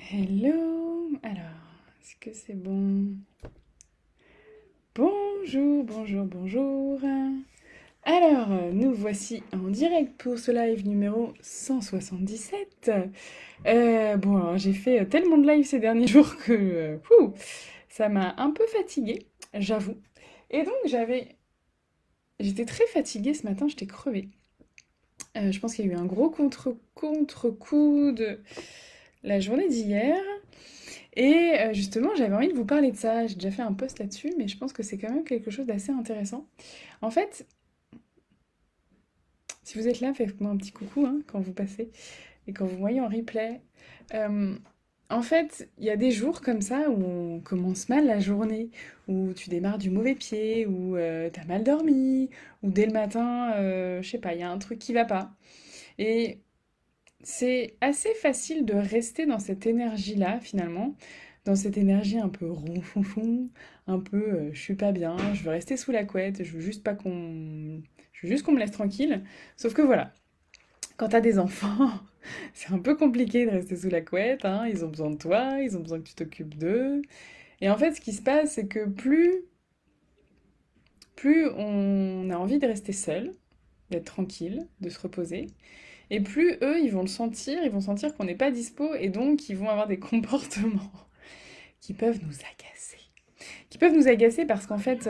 Hello. Alors, est-ce que c'est bon? Bonjour, bonjour, bonjour. Alors, nous voici en direct pour ce live numéro 177. Bon, alors j'ai fait tellement de live ces derniers jours que ça m'a un peu fatiguée, j'avoue. Et donc j'étais très fatiguée ce matin, j'étais crevée. Je pense qu'il y a eu un gros contre-coup de la journée d'hier. Et justement, j'avais envie de vous parler de ça. J'ai déjà fait un post là-dessus, mais je pense que c'est quand même quelque chose d'assez intéressant. En fait, si vous êtes là, faites-moi un petit coucou hein, quand vous passez et quand vous voyez en replay. Euh, En fait, il y a des jours comme ça où on commence mal la journée, où tu démarres du mauvais pied, où t'as mal dormi, ou dès le matin, je sais pas, il y a un truc qui va pas. Et c'est assez facile de rester dans cette énergie-là, finalement, dans cette énergie un peu ronfonfon, un peu je suis pas bien, je veux rester sous la couette, je veux juste qu'on me laisse tranquille. Sauf que voilà, quand t'as des enfants, c'est un peu compliqué de rester sous la couette, hein. Ils ont besoin de toi, ils ont besoin que tu t'occupes d'eux. Et en fait, ce qui se passe, c'est que plus on a envie de rester seul, d'être tranquille, de se reposer, et plus eux, ils vont le sentir, ils vont sentir qu'on n'est pas dispo, et donc ils vont avoir des comportements qui peuvent nous agacer. Qui peuvent nous agacer parce qu'en fait,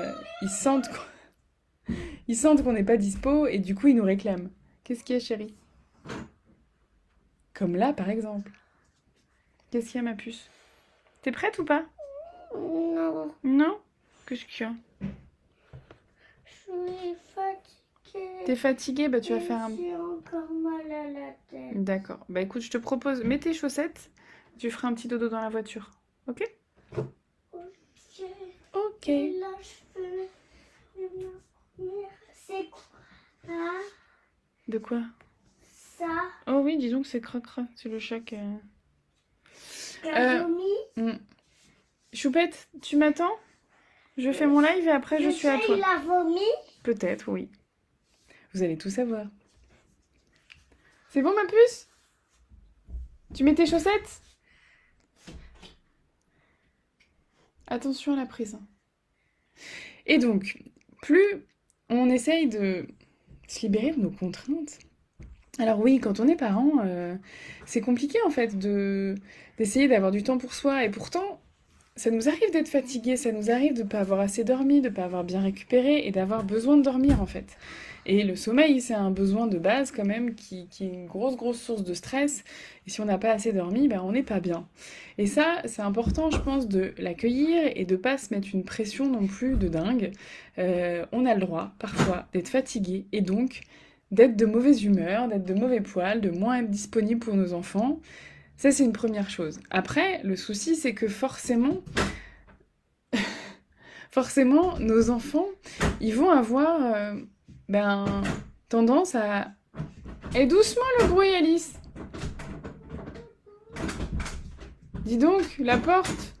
ils sentent qu'on n'est pas dispo, et du coup, ils nous réclament. Qu'est-ce qu'il y a, chérie? Comme là, par exemple. Qu'est-ce qu'il y a, ma puce? T'es prête ou pas? Non, Non? Qu'est-ce qu'il y a? je suis fatiguée T'es fatiguée? Bah, tu vas et faire un... j'ai encore mal à la tête. D'accord. Bah, écoute, je te propose, mets tes chaussettes, tu feras un petit dodo dans la voiture. Ok? Ok. Ok. Et là, je peux dormir. C'est quoi De quoi? ça? Oh oui, disons que c'est cracra, c'est le chat qui... T'as vomi? hmm. Choupette, tu m'attends? Je fais mon live et après je Le suis à chat, toi. il a vomi? Peut-être, oui. Vous allez tout savoir. C'est bon, ma puce? Tu mets tes chaussettes? Attention à la prise. Et donc, plus on essaye de se libérer de nos contraintes. Alors oui, quand on est parent, c'est compliqué en fait d'essayer d'avoir du temps pour soi. Et pourtant, ça nous arrive d'être fatigué, ça nous arrive de ne pas avoir assez dormi, de ne pas avoir bien récupéré et d'avoir besoin de dormir en fait. Et le sommeil, c'est un besoin de base quand même qui est une grosse source de stress. Et si on n'a pas assez dormi, ben on n'est pas bien. Et ça, c'est important, je pense, de l'accueillir et de pas se mettre une pression non plus de dingue. On a le droit, parfois, d'être fatigué et donc d'être de mauvaise humeur, d'être de mauvais poil, de moins être disponible pour nos enfants. Ça, c'est une première chose. Après, le souci, c'est que forcément, nos enfants, ils vont avoir ben, tendance à... Et doucement le bruit, Alice. Dis donc, la porte.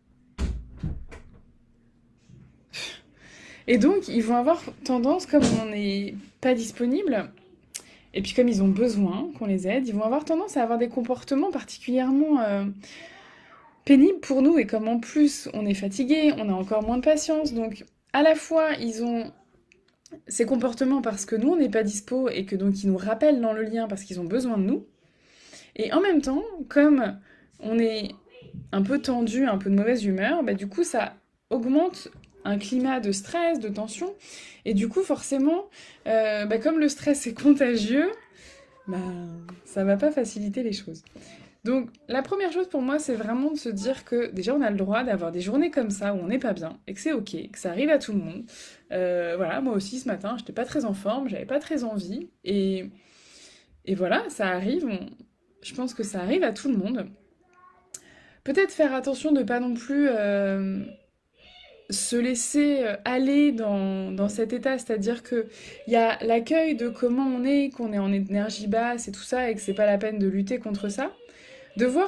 Et donc, ils vont avoir tendance, comme on n'est pas disponible, et puis comme ils ont besoin qu'on les aide, ils vont avoir tendance à avoir des comportements particulièrement pénibles pour nous. Et comme en plus on est fatigué, on a encore moins de patience. Donc à la fois ils ont ces comportements parce que nous on n'est pas dispo et que donc ils nous rappellent dans le lien parce qu'ils ont besoin de nous. Et en même temps, comme on est un peu tendu, un peu de mauvaise humeur, bah du coup ça augmente un climat de stress, de tension. Et du coup forcément, bah, comme le stress est contagieux, bah, ça va pas faciliter les choses. Donc la première chose pour moi, c'est vraiment de se dire que déjà on a le droit d'avoir des journées comme ça où on n'est pas bien et que c'est ok, que ça arrive à tout le monde. Voilà, moi aussi ce matin, j'étais pas très en forme, j'avais pas très envie et voilà, ça arrive. Je pense que ça arrive à tout le monde. Peut-être faire attention de pas non plus se laisser aller dans cet état, c'est-à-dire que il y a l'accueil de comment on est, qu'on est en énergie basse et tout ça, et que c'est pas la peine de lutter contre ça, de voir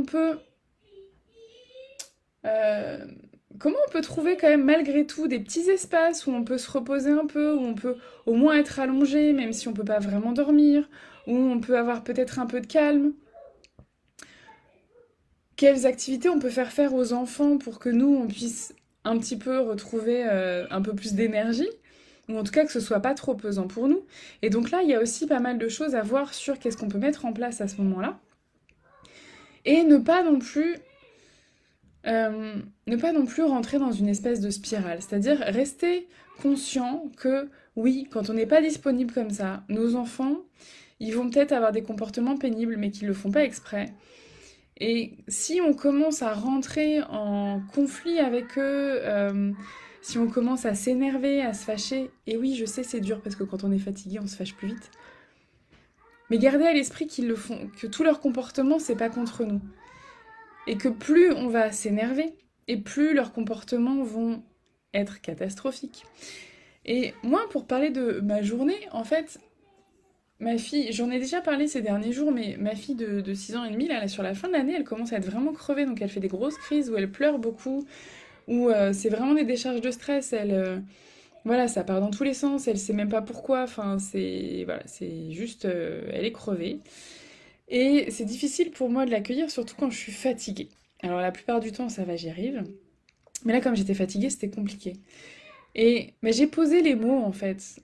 euh, comment on peut trouver quand même malgré tout des petits espaces où on peut se reposer un peu, où on peut au moins être allongé, même si on peut pas vraiment dormir, où on peut avoir peut-être un peu de calme. quelles activités on peut faire aux enfants pour que nous, on puisse un petit peu retrouver un peu plus d'énergie, ou en tout cas que ce soit pas trop pesant pour nous. Et donc là, il y a aussi pas mal de choses à voir sur qu'est-ce qu'on peut mettre en place à ce moment-là. Et ne pas non plus rentrer dans une espèce de spirale. C'est-à-dire rester conscient que oui, quand on n'est pas disponible comme ça, nos enfants, ils vont peut-être avoir des comportements pénibles, mais qu'ils ne le font pas exprès. Et si on commence à rentrer en conflit avec eux, si on commence à s'énerver, à se fâcher, et oui, je sais, c'est dur parce que quand on est fatigué, on se fâche plus vite. Mais gardez à l'esprit qu'ils le font, que tout leur comportement, c'est pas contre nous. Et que plus on va s'énerver, et plus leurs comportements vont être catastrophiques. Et moi, pour parler de ma journée, en fait, ma fille, j'en ai déjà parlé ces derniers jours, mais ma fille de 6 ans et demi, là, sur la fin de l'année, elle commence à être vraiment crevée, donc elle fait des grosses crises où elle pleure beaucoup, où c'est vraiment des décharges de stress, voilà, ça part dans tous les sens, elle sait même pas pourquoi, enfin, voilà, c'est juste, elle est crevée. Et c'est difficile pour moi de l'accueillir, surtout quand je suis fatiguée. Alors la plupart du temps, ça va, j'y arrive. Mais là, comme j'étais fatiguée, c'était compliqué. Mais j'ai posé les mots, en fait.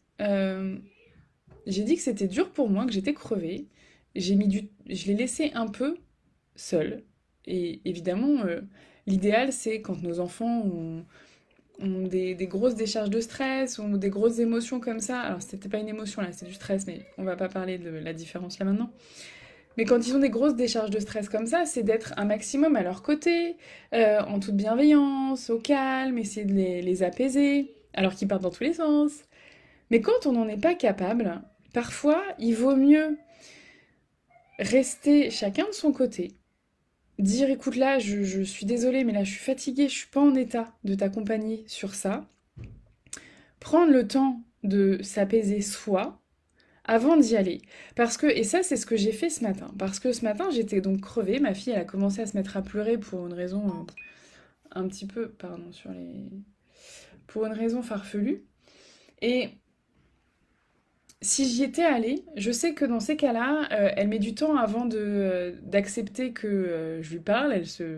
J'ai dit que c'était dur pour moi, que j'étais crevée. Je l'ai laissé un peu seule. Et évidemment, l'idéal, c'est quand nos enfants ont des grosses décharges de stress ou des grosses émotions comme ça. Alors, c'était pas une émotion là, c'est du stress, mais on va pas parler de la différence là maintenant. Mais quand ils ont des grosses décharges de stress comme ça, c'est d'être un maximum à leur côté, en toute bienveillance, au calme, essayer de les apaiser, alors qu'ils partent dans tous les sens. Mais quand on n'en est pas capable, parfois, il vaut mieux rester chacun de son côté, dire écoute là, je suis désolée, mais là je suis fatiguée, je suis pas en état de t'accompagner sur ça. Prendre le temps de s'apaiser soi avant d'y aller. Parce que, et ça c'est ce que j'ai fait ce matin, parce que ce matin j'étais donc crevée, ma fille elle a commencé à se mettre à pleurer pour une raison un petit peu, pardon, pour une raison farfelue. Et si j'y étais allée, je sais que dans ces cas-là, elle met du temps avant d'accepter que je lui parle.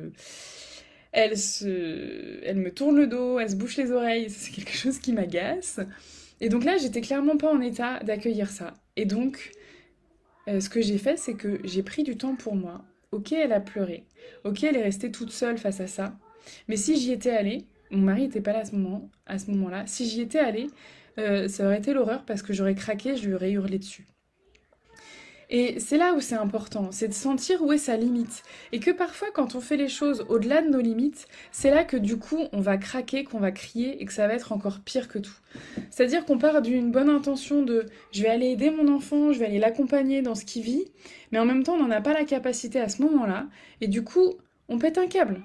Elle me tourne le dos, elle se bouche les oreilles. C'est quelque chose qui m'agace. Et donc là, j'étais clairement pas en état d'accueillir ça. Et donc, ce que j'ai fait, c'est que j'ai pris du temps pour moi. Ok, elle a pleuré. Ok, elle est restée toute seule face à ça. Mais si j'y étais allée, mon mari n'était pas là à ce moment-là. Si j'y étais allée, ça aurait été l'horreur parce que j'aurais craqué, je lui aurais hurlé dessus. Et c'est là où c'est important, c'est de sentir où est sa limite. Et que parfois, quand on fait les choses au-delà de nos limites, c'est là que du coup, on va craquer, qu'on va crier et que ça va être encore pire que tout. C'est-à-dire qu'on part d'une bonne intention de je vais aller aider mon enfant, je vais aller l'accompagner dans ce qu'il vit, mais en même temps, on n'en a pas la capacité à ce moment-là. Et du coup, on pète un câble.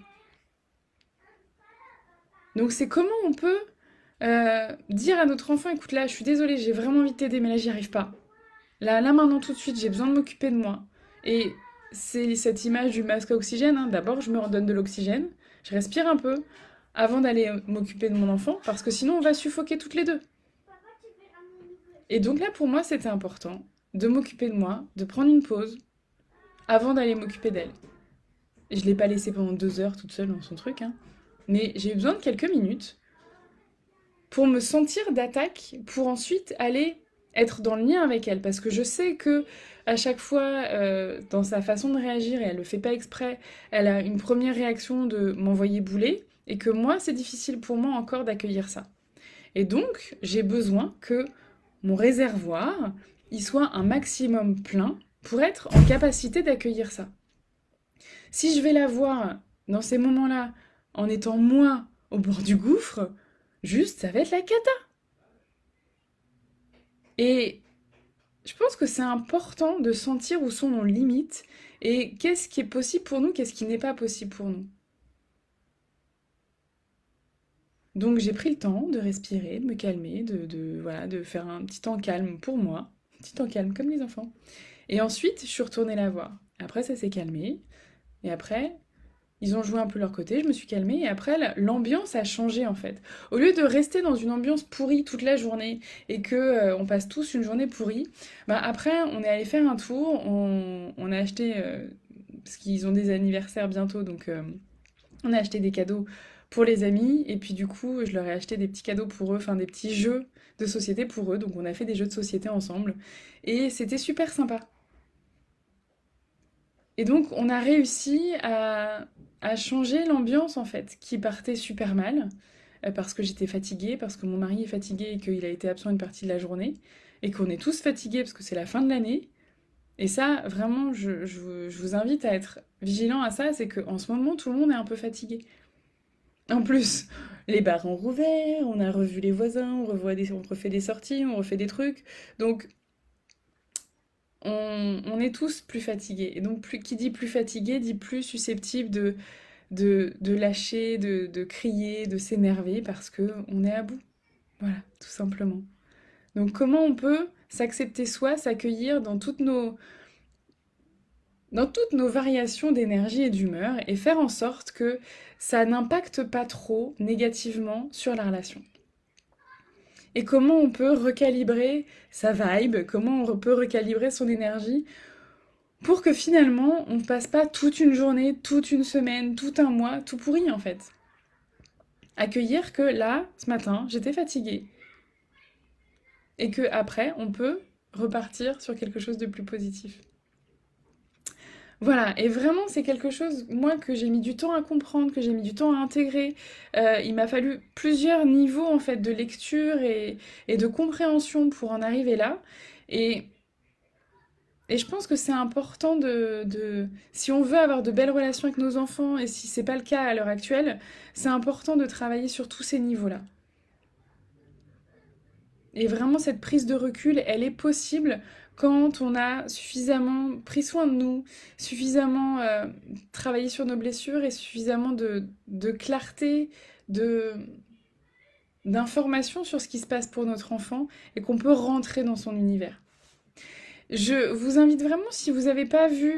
Donc c'est comment on peut dire à notre enfant, écoute là, je suis désolée, j'ai vraiment envie de t'aider, mais là, j'y arrive pas. Là, maintenant, tout de suite, j'ai besoin de m'occuper de moi. Et c'est cette image du masque à oxygène, hein. D'abord, je me redonne de l'oxygène, je respire un peu avant d'aller m'occuper de mon enfant, parce que sinon, on va suffoquer toutes les deux. Et donc là, pour moi, c'était important de m'occuper de moi, de prendre une pause avant d'aller m'occuper d'elle. Et je l'ai pas laissée pendant 2 heures toute seule dans son truc, hein. Mais j'ai eu besoin de quelques minutes pour me sentir d'attaque, pour ensuite aller être dans le lien avec elle, parce que je sais que à chaque fois, dans sa façon de réagir, et elle le fait pas exprès, elle a une première réaction de m'envoyer bouler, et que moi, c'est difficile pour moi encore d'accueillir ça. Et donc, j'ai besoin que mon réservoir, il soit un maximum plein pour être en capacité d'accueillir ça. Si je vais la voir dans ces moments-là, en étant moi au bord du gouffre, juste, ça va être la cata. Et je pense que c'est important de sentir où sont nos limites et qu'est-ce qui est possible pour nous, qu'est-ce qui n'est pas possible pour nous. Donc j'ai pris le temps de respirer, de me calmer, voilà, de faire un petit temps calme pour moi, un petit temps calme comme les enfants. Et ensuite, je suis retournée la voir. Après, ça s'est calmé. Et après, ils ont joué un peu leur côté, je me suis calmée, et après, l'ambiance a changé en fait. Au lieu de rester dans une ambiance pourrie toute la journée, et que on passe tous une journée pourrie, bah après, on est allé faire un tour, on a acheté parce qu'ils ont des anniversaires bientôt, donc on a acheté des cadeaux pour les amis, et puis du coup, je leur ai acheté des petits cadeaux pour eux, enfin des petits jeux de société pour eux, donc on a fait des jeux de société ensemble, et c'était super sympa. Et donc, on a réussi à changer l'ambiance, en fait, qui partait super mal, parce que j'étais fatiguée, parce que mon mari est fatigué et qu'il a été absent une partie de la journée, et qu'on est tous fatigués parce que c'est la fin de l'année. Et ça, vraiment, je vous invite à être vigilant à ça, c'est qu'en ce moment, tout le monde est un peu fatigué. En plus, les bars ont rouvert, on a revu les voisins, on refait des sorties, on refait des trucs. Donc, on est tous plus fatigués. Et donc, qui dit plus fatigué dit plus susceptible de lâcher, de crier, de s'énerver parce que on est à bout. Voilà, tout simplement. Donc, comment on peut s'accepter soi, s'accueillir dans toutes nos variations d'énergie et d'humeur et faire en sorte que ça n'impacte pas trop négativement sur la relation. Et comment on peut recalibrer sa vibe, comment on peut recalibrer son énergie pour que finalement on ne passe pas toute une journée, toute une semaine, tout un mois, tout pourri en fait. Accueillir que là, ce matin, j'étais fatiguée et que après on peut repartir sur quelque chose de plus positif. Voilà, et vraiment c'est quelque chose, moi, que j'ai mis du temps à comprendre, que j'ai mis du temps à intégrer. Il m'a fallu plusieurs niveaux, en fait, de lecture et de compréhension pour en arriver là. Et, et je pense que c'est important si on veut avoir de belles relations avec nos enfants, et si c'est pas le cas à l'heure actuelle, c'est important de travailler sur tous ces niveaux-là. Et vraiment, cette prise de recul, elle est possible quand on a suffisamment pris soin de nous, suffisamment travaillé sur nos blessures et suffisamment de clarté, de, d'informations sur ce qui se passe pour notre enfant et qu'on peut rentrer dans son univers. Je vous invite vraiment, si vous n'avez pas vu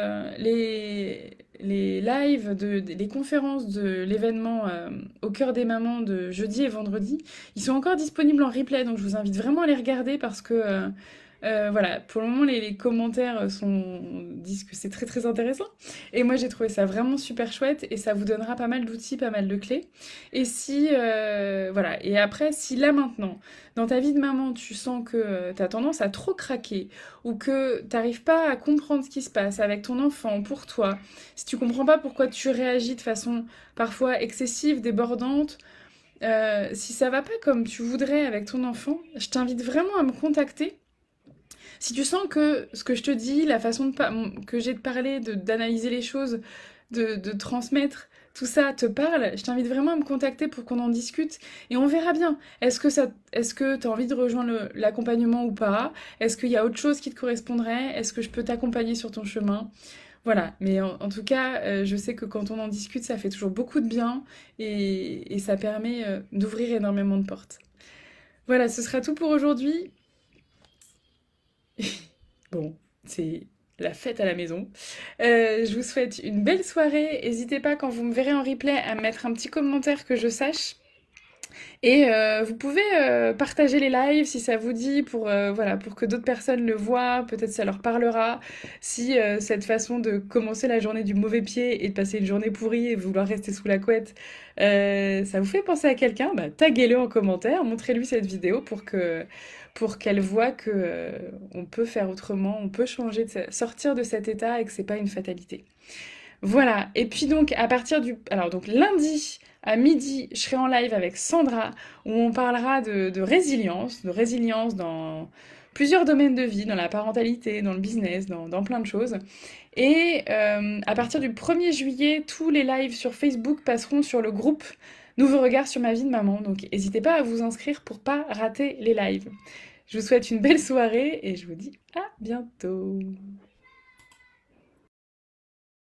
les lives, les conférences de l'événement au cœur des mamans de jeudi et vendredi, ils sont encore disponibles en replay, donc je vous invite vraiment à les regarder parce que voilà, pour le moment les commentaires disent que c'est très très intéressant. Et moi j'ai trouvé ça vraiment super chouette et ça vous donnera pas mal d'outils, pas mal de clés. Et si, voilà, et après, si là maintenant, dans ta vie de maman, tu sens que tu as tendance à trop craquer ou que t'arrives pas à comprendre ce qui se passe avec ton enfant, pour toi, si tu comprends pas pourquoi tu réagis de façon parfois excessive, débordante, si ça va pas comme tu voudrais avec ton enfant, je t'invite vraiment à me contacter. Si tu sens que ce que je te dis, la façon que j'ai de parler, d'analyser les choses, de transmettre, tout ça te parle, je t'invite vraiment à me contacter pour qu'on en discute et on verra bien. Est-ce que tu as envie de rejoindre l'accompagnement ou pas? Est-ce qu'il y a autre chose qui te correspondrait? Est-ce que je peux t'accompagner sur ton chemin? Voilà, mais en tout cas, je sais que quand on en discute, ça fait toujours beaucoup de bien et ça permet d'ouvrir énormément de portes. Voilà, ce sera tout pour aujourd'hui. Bon, c'est la fête à la maison. Je vous souhaite une belle soirée. N'hésitez pas, quand vous me verrez en replay, à me mettre un petit commentaire que je sache. Et vous pouvez partager les lives si ça vous dit, voilà, pour que d'autres personnes le voient. Peut-être ça leur parlera. Si cette façon de commencer la journée du mauvais pied et de passer une journée pourrie et vouloir rester sous la couette, ça vous fait penser à quelqu'un, bah, taguez-le en commentaire, montrez-lui cette vidéo pour qu'elle voit que on peut faire autrement, on peut sortir de cet état et que c'est pas une fatalité. Voilà, et puis donc à partir alors donc lundi à midi, je serai en live avec Sandra où on parlera de résilience dans plusieurs domaines de vie, dans la parentalité, dans le business, dans plein de choses. Et à partir du 1er juillet, tous les lives sur Facebook passeront sur le groupe Nouveau regard sur ma vie de maman. Donc n'hésitez pas à vous inscrire pour pas rater les lives. Je vous souhaite une belle soirée et je vous dis à bientôt.